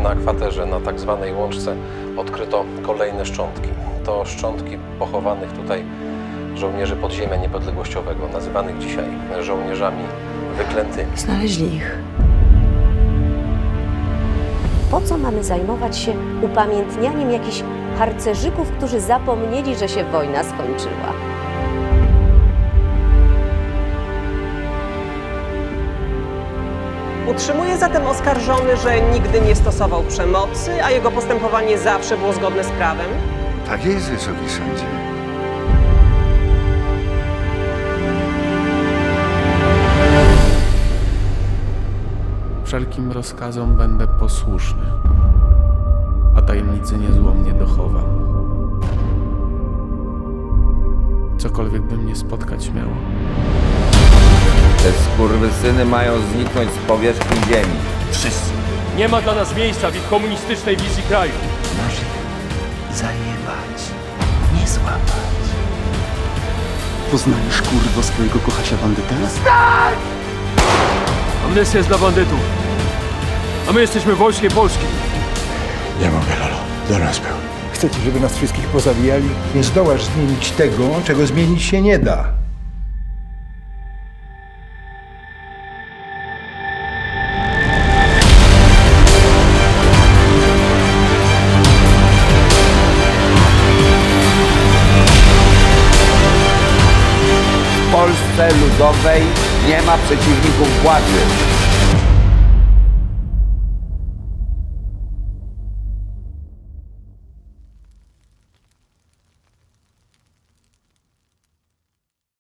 na kwaterze na tak zwanej Łączce odkryto kolejne szczątki. To szczątki pochowanych tutaj żołnierzy podziemia niepodległościowego, nazywanych dzisiaj żołnierzami wyklętymi. Znaleźli ich. Po co mamy zajmować się upamiętnianiem jakichś harcerzyków, którzy zapomnieli, że się wojna skończyła? Utrzymuje zatem oskarżony, że nigdy nie stosował przemocy, a jego postępowanie zawsze było zgodne z prawem? Tak jest, Wysoki Sądzie. Wszelkim rozkazom będę posłuszny, a tajemnicy niezłomnie dochowam. Cokolwiek by mnie spotkać miało. Te skurwysyny mają zniknąć z powierzchni ziemi. Wszyscy. Nie ma dla nas miejsca w ich komunistycznej wizji kraju. Masz ich zajebać, nie złapać. Poznajesz, kurwo, swojego kochasia bandyta? Amnestia jest dla bandytów. A my jesteśmy wojskiem polskim. Nie mogę, Lolo. Do nas był. Chcecie, żeby nas wszystkich pozabijali? Nie zdołasz zmienić tego, czego zmienić się nie da. W Polsce Ludowej nie ma przeciwników władzy.